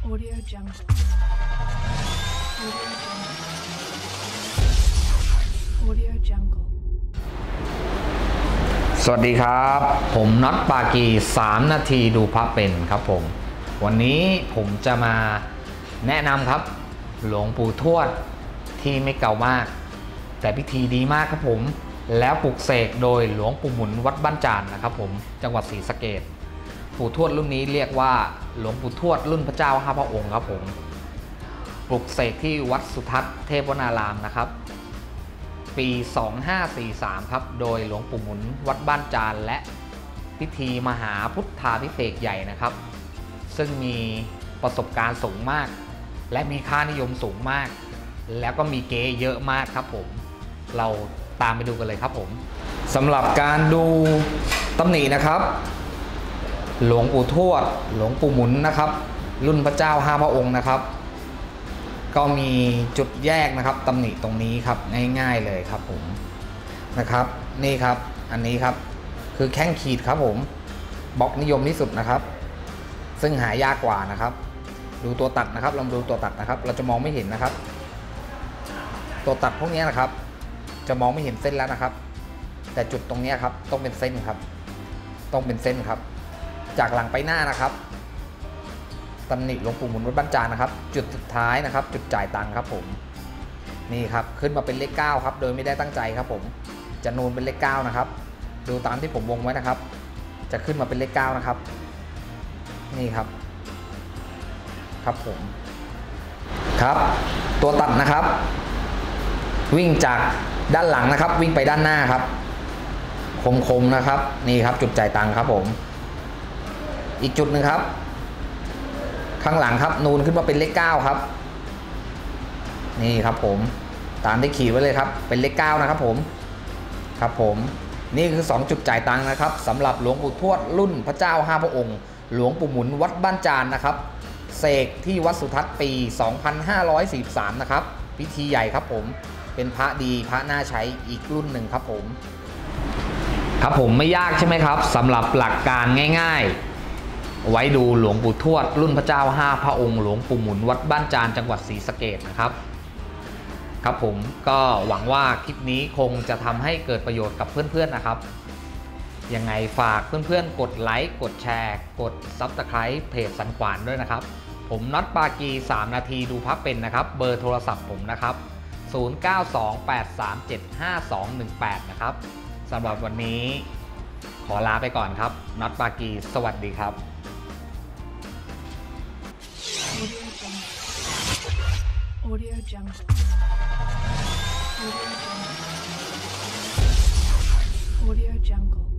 Audio Jungle. Audio Jungle. สวัสดีครับผมน็อตปากี3 นาทีดูพระเป็นครับผมวันนี้ผมจะมาแนะนำครับหลวงปู่ทวดที่ไม่เก่ามากแต่พิธีดีมากครับผมแล้วปลุกเสกโดยหลวงปู่หมุนวัดบ้านจานนะครับผมจังหวัดศรีสะเกษปู่ทวดรุ่นนี้เรียกว่าหลวงปู่ทวดรุ่นพระเจ้า5 พระองค์ครับผมปลุกเสกที่วัดสุทัศน์เทพวนารามนะครับปี 2543 ครับโดยหลวงปู่หมุนวัดบ้านจานและพิธีมหาพุทธาภิเษกใหญ่นะครับซึ่งมีประสบการณ์สูงมากและมีค่านิยมสูงมากแล้วก็มีเก๊เยอะมากครับผมเราตามไปดูกันเลยครับผมสำหรับการดูตำหนินะครับหลวงปู่ทวดหลวงปู่หมุนนะครับรุ่นพระเจ้า5 พระองค์นะครับก็มีจุดแยกนะครับตำหนิตรงนี้ครับง่ายๆเลยครับผมนะครับนี่ครับอันนี้ครับคือแข้งขีดครับผมบล็อกนิยมที่สุดนะครับซึ่งหายากกว่านะครับดูตัวตัดนะครับลองดูตัวตัดนะครับเราจะมองไม่เห็นนะครับตัวตัดพวกนี้นะครับจะมองไม่เห็นเส้นแล้วนะครับแต่จุดตรงนี้ครับต้องเป็นเส้นครับต้องเป็นเส้นครับจากหลังไปหน้านะครับตำหนิหลวงปู่หมุนวัดบ้านจานนะครับจุดสุดท้ายนะครับจุดจ่ายตังค์ครับผมนี่ครับขึ้นมาเป็นเลข9ครับโดยไม่ได้ตั้งใจครับผมจะนูนเป็นเลข9นะครับดูตามที่ผมวงไว้นะครับจะขึ้นมาเป็นเลข9นะครับนี่ครับครับผมครับตัวตัดนะครับวิ่งจากด้านหลังนะครับวิ่งไปด้านหน้าครับคมๆนะครับนี่ครับจุดจ่ายตังค์ครับผมอีกจุดหนึ่งครับข้างหลังครับนูนขึ้นมาเป็นเลข9ครับนี่ครับผมตามที่ขีดไว้เลยครับเป็นเลข9นะครับผมครับผมนี่คือ2จุดจ่ายตังค์นะครับสำหรับหลวงปู่ทวดรุ่นพระเจ้า5 พระองค์หลวงปู่หมุนวัดบ้านจานนะครับเสกที่วัดสุทัศน์ปี 2543 นะครับพิธีใหญ่ครับผมเป็นพระดีพระน่าใช้อีกรุ่นหนึ่งครับผมครับผมไม่ยากใช่ไหมครับสำหรับหลักการง่ายๆไว้ดูหลวงปู่ทวดรุ่นพระเจ้า5 พระองค์หลวงปู่หมุนวัดบ้านจานจังหวัดศรีสะเกษนะครับครับผมก็หวังว่าคลิปนี้คงจะทำให้เกิดประโยชน์กับเพื่อนๆนะครับยังไงฝากเพื่อนๆกดไลค์กดแชร์กด Subscribe เพจสันขวานด้วยนะครับผมน็อตปากี3 นาทีดูพระเป็นนะครับเบอร์โทรศัพท์ผมนะครับ0928375218นะครับสำหรับวันนี้ขอลาไปก่อนครับน็อตปากีสวัสดีครับ Audio Jungle. Audio Jungle. Audio Jungle.